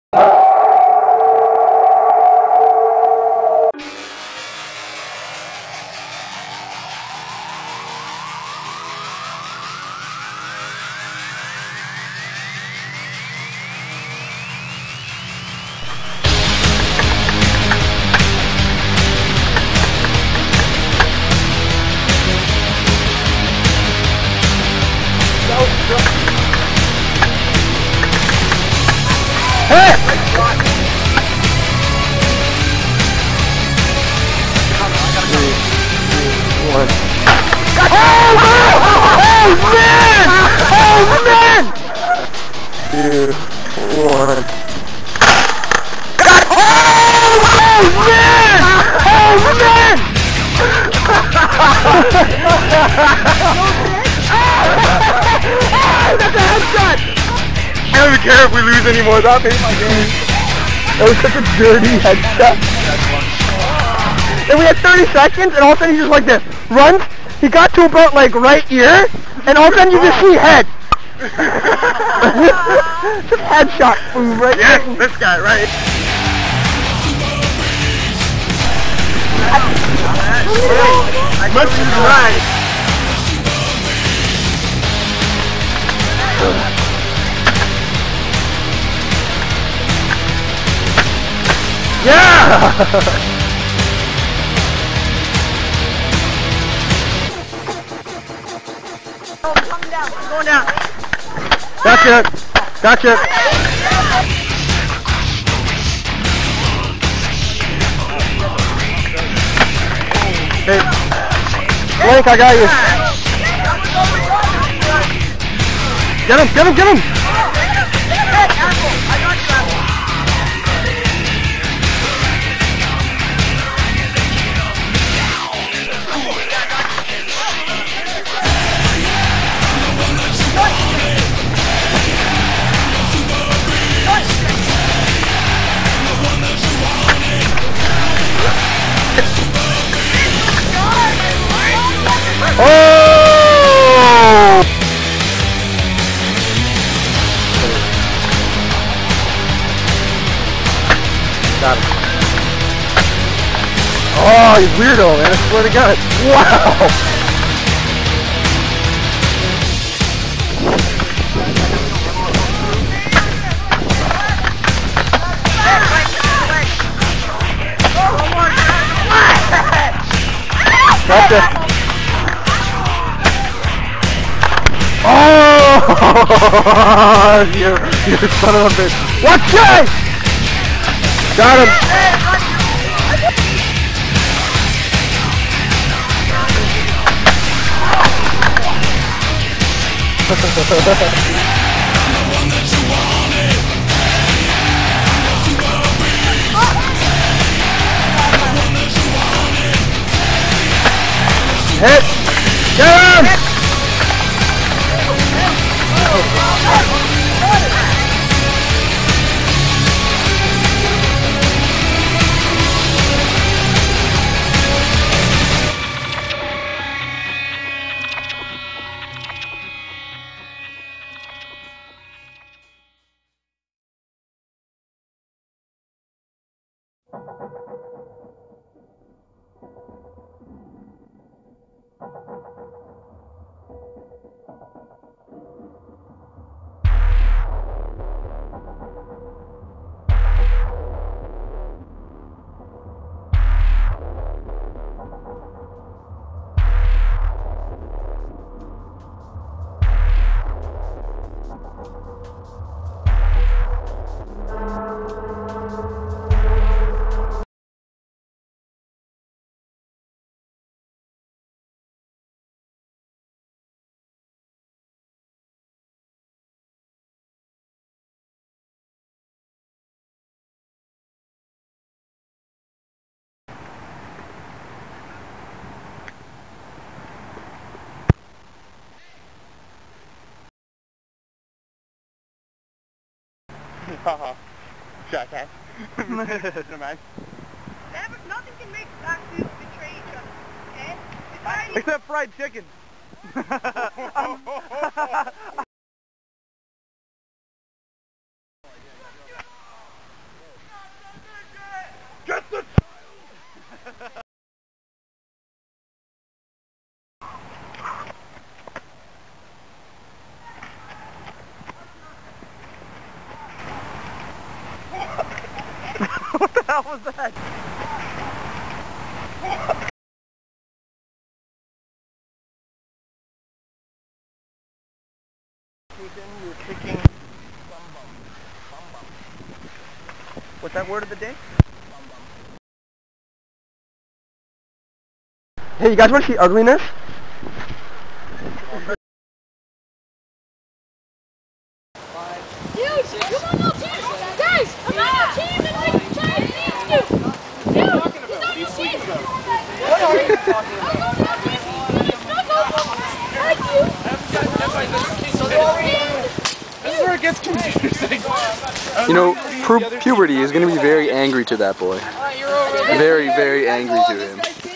That's a headshot! I don't even care if we lose anymore, that made my game. That was such a dirty headshot. And we had 30 seconds, and all of a sudden he's just like this. Runs, he got to about like right ear, and all of a sudden you just see head. Just headshot from right there. Yes, this guy, right? Much right. Yeah! Oh, I'm coming down. I'm going down. Gotcha! Gotcha! Hey, Blake, I got you. Get him! Get him! Get him! Oh! Got him. Oh, he's weirdo, man. I swear to God. Wow! Gotcha. Oh! you son of a bitch. Watch it! Got him. Hit! Get him! Haha. Jackass. Never mind. Nothing can make black dudes betray each other, okay? Except fried chicken. hell was that? You're kicking what's that word of the day? Hey, you guys want to see ugliness? Dude, come on now, team! Guys, I'm on your team and like trying to beat you! Dude, he's on your team! What are you talking about? I'm on your team and it's not like you! This is where it gets confusing. You know, puberty is going to be very angry to that boy. Very, very angry to him.